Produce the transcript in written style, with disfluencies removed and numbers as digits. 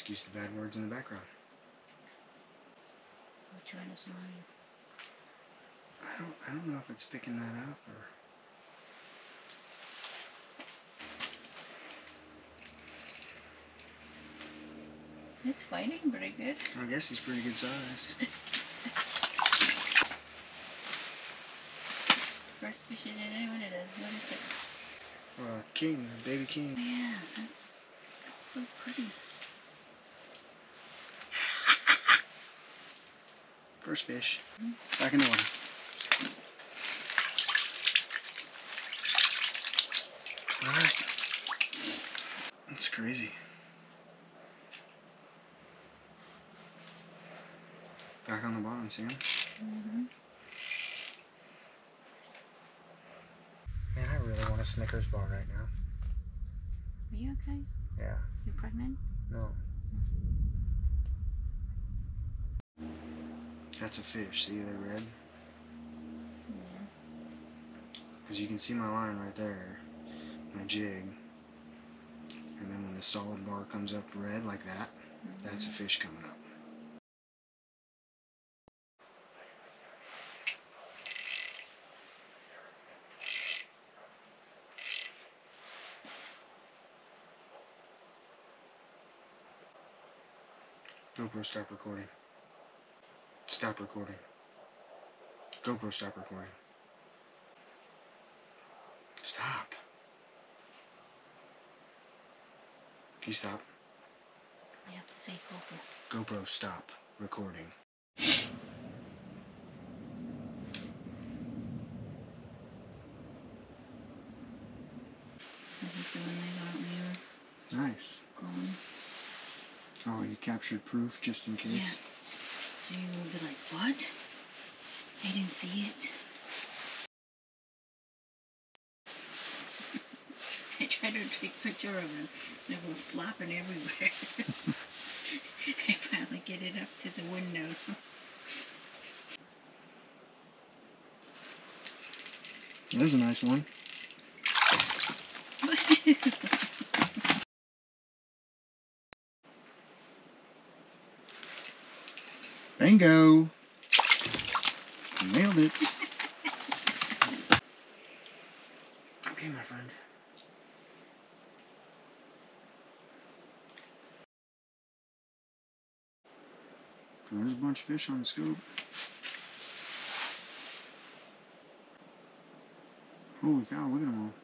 Excuse the bad words in the background. What you trying to sign? I don't know if it's picking that up or. It's fighting pretty good. I guess he's pretty good size. First fish in it, what is it? King, a baby king. Oh, yeah, that's so pretty. First fish. Back in the water. Alright. That's crazy. Back on the bottom, see him? Mm-hmm. Man, I really want a Snickers bar right now. Are you okay? Yeah. You pregnant? No. That's a fish. See, they're red? Yeah. Because you can see my line right there. My jig. And then when the solid bar comes up red like that, that's a fish coming up. GoPro, stop recording. Stop recording. GoPro, stop recording. Stop. Can you stop? You have to say GoPro. GoPro, stop recording. This is the one they got when you were Nice. gone. Oh, you captured proof just in case? Yeah. So you will be like, what? I didn't see it. I tried to take a picture of them. They were flopping everywhere. I finally get it up to the window. There's a nice one. Bingo! Nailed it. Okay, my friend. There's a bunch of fish on the scoop. Holy cow, look at them all.